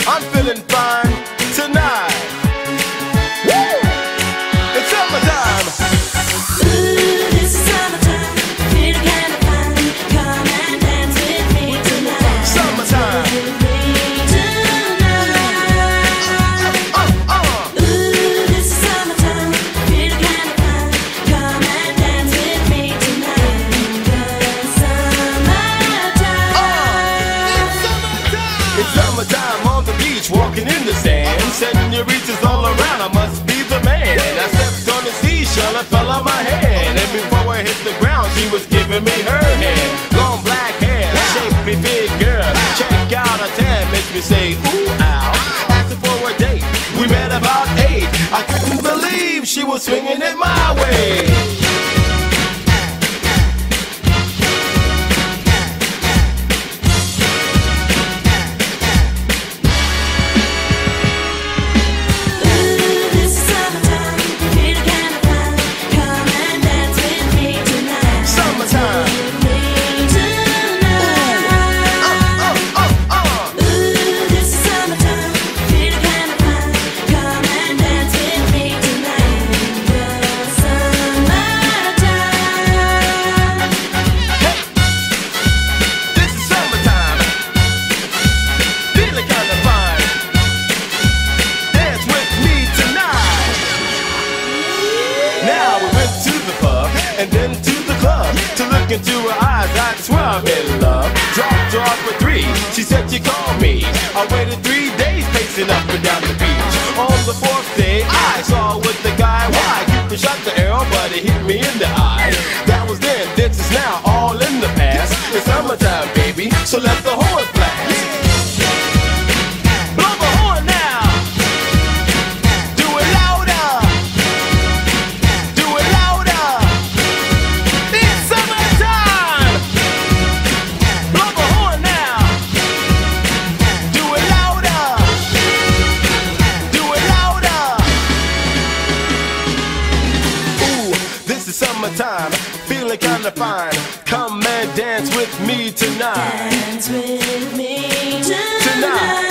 I'm feeling fine tonight. Woo! It's summertime. Ooh, this is summertime. Feel kind of fine. Come and dance with me tonight. Summertime. With me tonight. Ooh, this is summertime. Feel kind of fine. Come and dance with me tonight. It's summertime. It's summertime on the beach, walking in the sand. Senoritas all around, I must be the man. I stepped on the seashell and fell on my hand. And before I hit the ground, she was giving me her hand. Long black hair, shapely big girl. Check out a tan, makes me say ooh, ow. Asking for a date, we met about 8. I couldn't believe she was swinging it my way. And then to the club, to look into her eyes, I swear I'm in love. Dropped her off for 3, she said she called me. I waited 3 days pacing up and down the beach. On the 4th day, I saw her with the guy. Why? Cupid shot the arrow, but it hit me in the eye. That was then, this is now, all in the past. It's summertime, baby, so let the horn blast. Blow the horn now. Do it louder. Do it louder. It's summertime. Blow the horn now. Do it louder. Do it louder. Ooh, this is summertime. Feeling kinda fine. Come and dance with me tonight. Dance with me tonight.